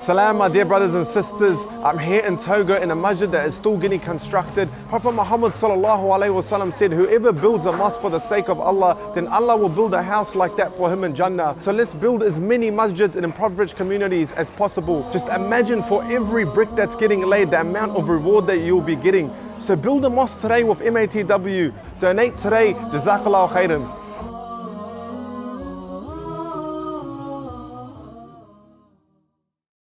Salam, my dear brothers and sisters. I'm here in Togo in a masjid that is still getting constructed. Prophet Muhammad ﷺ said, whoever builds a mosque for the sake of Allah, then Allah will build a house like that for him in Jannah. So let's build as many masjids in impoverished communities as possible. Just imagine for every brick that's getting laid, the amount of reward that you'll be getting. So build a mosque today with MATW. Donate today. Jazakallahu khairan.